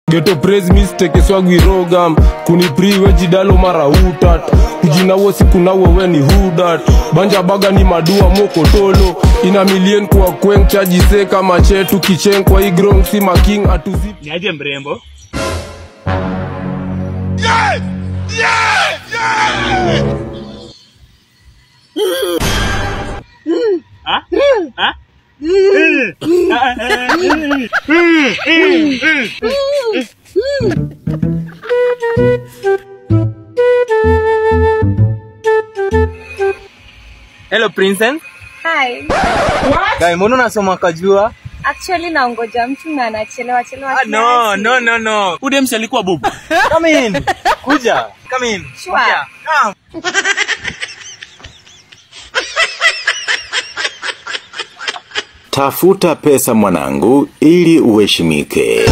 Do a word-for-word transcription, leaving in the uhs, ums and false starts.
Geto praise mistake swagwi rogam. Kuni priwe jidalo mara utat. Kujina wosi kuna wewe ni hudat. Banja baga ni madua moko tolo. Ina million kwa kweng chaji se kama chetu kicheng kwa igrong si making atuzi. Niaje mrembo? Yeah! Yeah! Yeah! Ha? Ha? Hello princess. Hi. What? Guy, mbona unasoma kajua? Actually naongoja mtu na anachelewa chelewa. Ah, no, no, no, no. Ude msi alikuwa bubu. Come in. Kuja. Come in. Sure. Kuja. Come. Tafuta pesa mwanangu ili uheshimike.